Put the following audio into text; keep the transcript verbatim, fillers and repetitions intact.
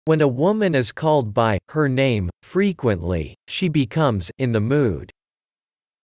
When a woman is called by her name frequently, she becomes in the mood.